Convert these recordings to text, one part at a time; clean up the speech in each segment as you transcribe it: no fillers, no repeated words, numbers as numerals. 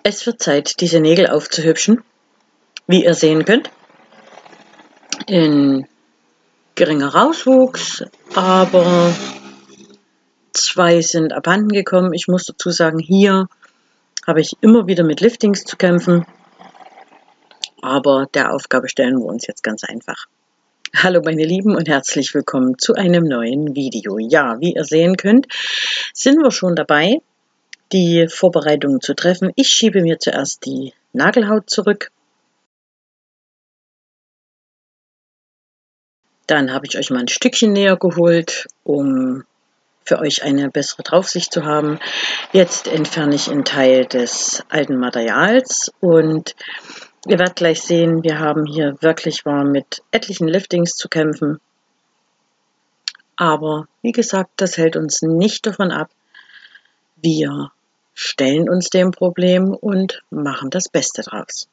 Es wird Zeit, diese Nägel aufzuhübschen, wie ihr sehen könnt. In geringer Auswuchs, aber 2 sind abhanden gekommen. Ich muss dazu sagen, hier habe ich immer wieder mit Liftings zu kämpfen, aber der Aufgabe stellen wir uns jetzt ganz einfach. Hallo meine Lieben und herzlich willkommen zu einem neuen Video. Ja, wie ihr sehen könnt, sind wir schon dabei, die Vorbereitungen zu treffen. Ich schiebe mir zuerst die Nagelhaut zurück. Dann habe ich euch mal ein Stückchen näher geholt, um für euch eine bessere Draufsicht zu haben. Jetzt entferne ich einen Teil des alten Materials und ihr werdet gleich sehen, wir haben hier wirklich mit etlichen Liftings zu kämpfen. Aber wie gesagt, das hält uns nicht davon ab. Wir stellen uns dem Problem und machen das Beste draus.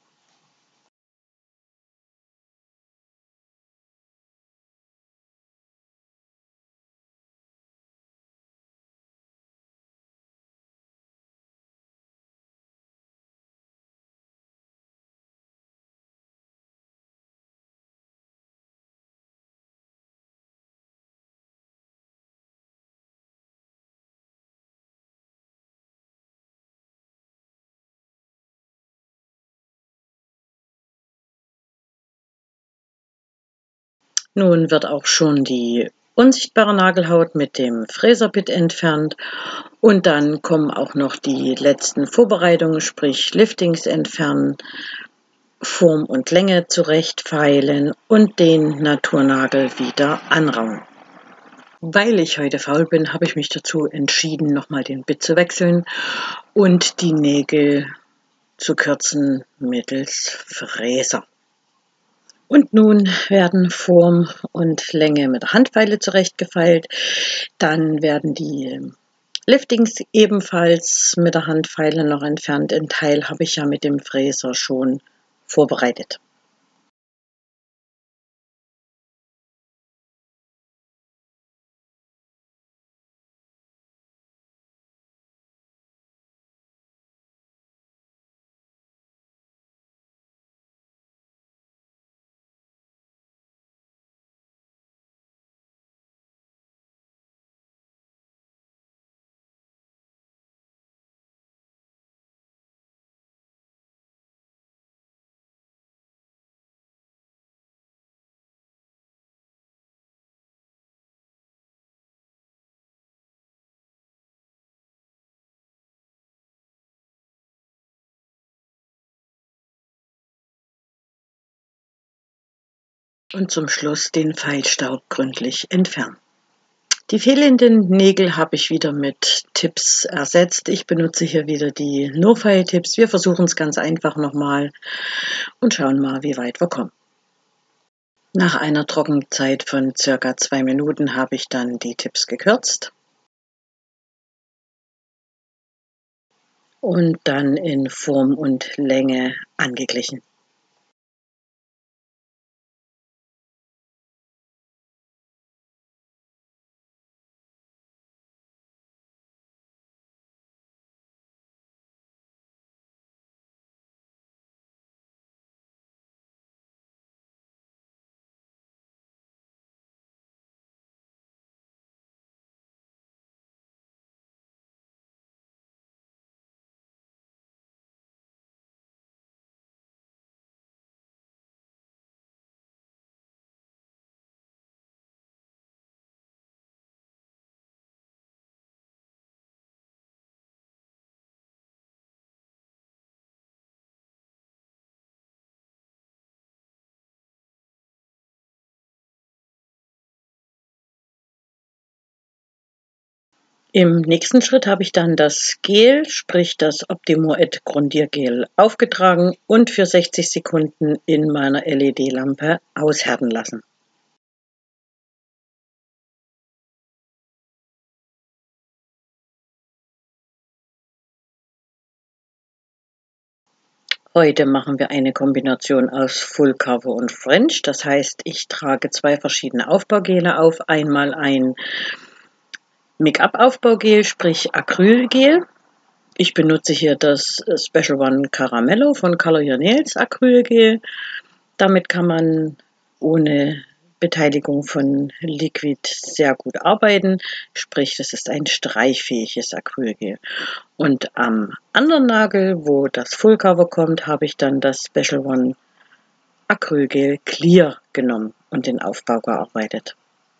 Nun wird auch schon die unsichtbare Nagelhaut mit dem Fräserbit entfernt und dann kommen auch noch die letzten Vorbereitungen, sprich Liftings entfernen, Form und Länge zurechtfeilen und den Naturnagel wieder anrauen. Weil ich heute faul bin, habe ich mich dazu entschieden, nochmal den Bit zu wechseln und die Nägel zu kürzen mittels Fräser. Und nun werden Form und Länge mit der Handfeile zurechtgefeilt. Dann werden die Liftings ebenfalls mit der Handfeile noch entfernt. Ein Teil habe ich ja mit dem Fräser schon vorbereitet. Und zum Schluss den Feilstaub gründlich entfernen. Die fehlenden Nägel habe ich wieder mit Tipps ersetzt. Ich benutze hier wieder die No-File-Tipps. Wir versuchen es ganz einfach nochmal und schauen mal, wie weit wir kommen. Nach einer Trockenzeit von circa 2 Minuten habe ich dann die Tipps gekürzt und dann in Form und Länge angeglichen. Im nächsten Schritt habe ich dann das Gel, sprich das Optimo-Ed Grundiergel, aufgetragen und für 60 Sekunden in meiner LED-Lampe aushärten lassen. Heute machen wir eine Kombination aus Full Cover und French. Das heißt, ich trage 2 verschiedene Aufbaugele auf. Einmal ein Make-up-Aufbaugel, sprich Acrylgel. Ich benutze hier das Special One Caramello von Color Your Nails Acrylgel. Damit kann man ohne Beteiligung von Liquid sehr gut arbeiten, sprich, das ist ein streichfähiges Acrylgel. Und am anderen Nagel, wo das Full Cover kommt, habe ich dann das Special One Acrylgel Clear genommen und den Aufbau gearbeitet.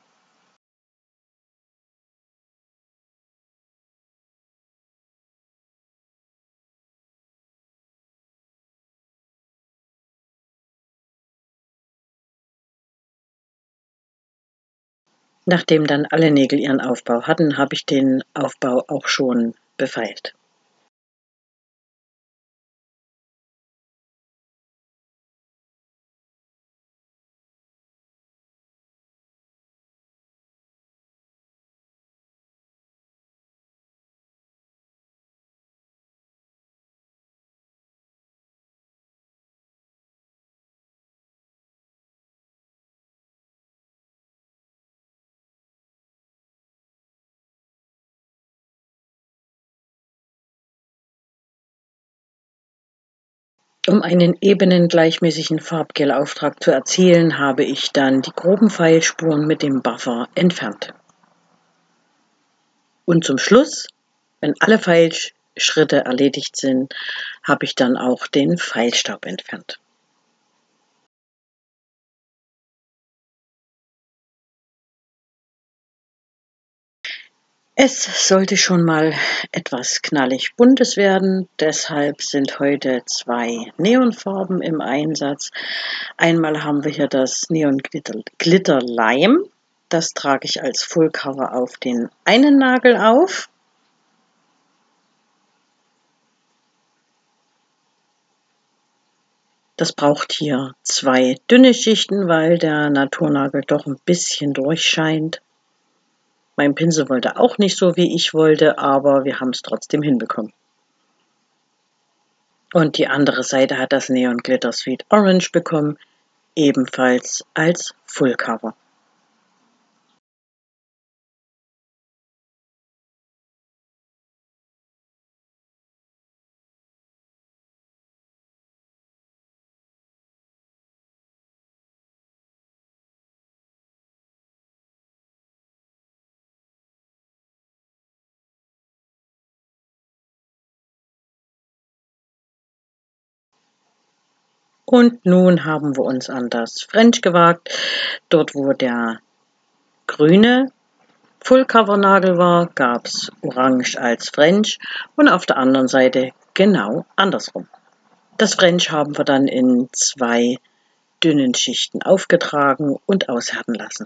Nachdem dann alle Nägel ihren Aufbau hatten, habe ich den Aufbau auch schon befeilt. Um einen ebenen, gleichmäßigen Farbgelauftrag zu erzielen, habe ich dann die groben Feilspuren mit dem Buffer entfernt. Und zum Schluss, wenn alle Feilschritte erledigt sind, habe ich dann auch den Feilstaub entfernt. Es sollte schon mal etwas knallig buntes werden, deshalb sind heute 2 Neonfarben im Einsatz. Einmal haben wir hier das Neon Glitter Lime, das trage ich als Full Cover auf den einen Nagel auf. Das braucht hier 2 dünne Schichten, weil der Naturnagel doch ein bisschen durchscheint. Mein Pinsel wollte auch nicht so, wie ich wollte, aber wir haben es trotzdem hinbekommen. Und die andere Seite hat das Neon Glitter Sweet Orange bekommen, ebenfalls als Full Cover. Und nun haben wir uns an das French gewagt. Dort, wo der grüne Full-Cover-Nagel war, gab es Orange als French und auf der anderen Seite genau andersrum. Das French haben wir dann in 2 dünnen Schichten aufgetragen und aushärten lassen.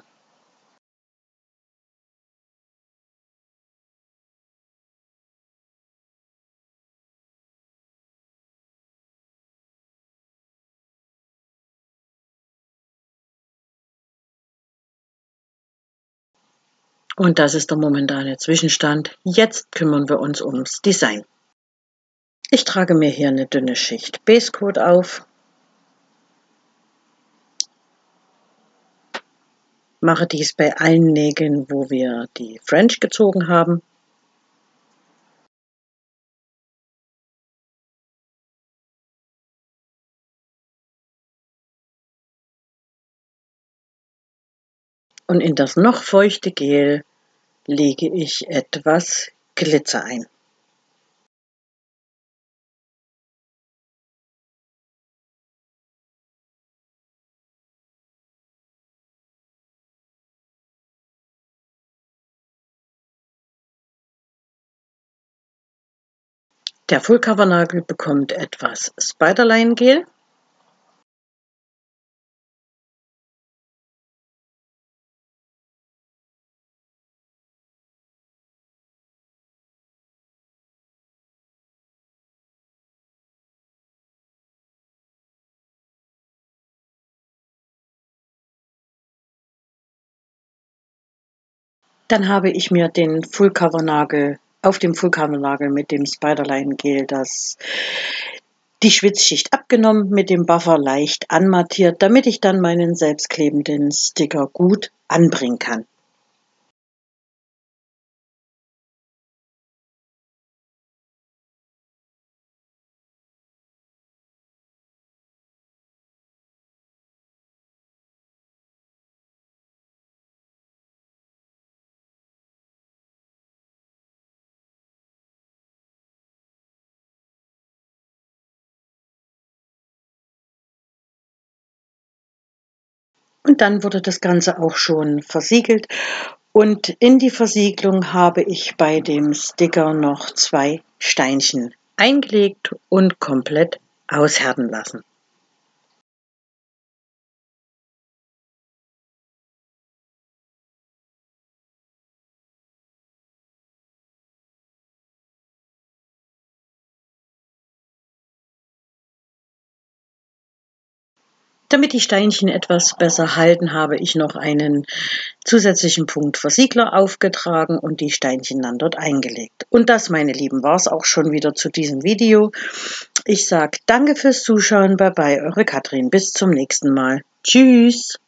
Und das ist der momentane Zwischenstand. Jetzt kümmern wir uns ums Design. Ich trage mir hier eine dünne Schicht Basecoat auf, mache dies bei allen Nägeln, wo wir die French gezogen haben. Und in das noch feuchte Gel lege ich etwas Glitzer ein. Der Full-Cover-Nagel bekommt etwas Spiderline-Gel. Dann habe ich mir den Full-Cover-Nagel auf dem Full-Cover-Nagel mit dem Spiderline-Gel die Schwitzschicht abgenommen, mit dem Buffer leicht anmattiert, damit ich dann meinen selbstklebenden Sticker gut anbringen kann. Und dann wurde das Ganze auch schon versiegelt. Und in die Versiegelung habe ich bei dem Sticker noch 2 Steinchen eingelegt und komplett aushärten lassen. Damit die Steinchen etwas besser halten, habe ich noch einen zusätzlichen Punkt Versiegler aufgetragen und die Steinchen dann dort eingelegt. Und das, meine Lieben, war es auch schon wieder zu diesem Video. Ich sage danke fürs Zuschauen, bye bye, eure Katrin, bis zum nächsten Mal. Tschüss!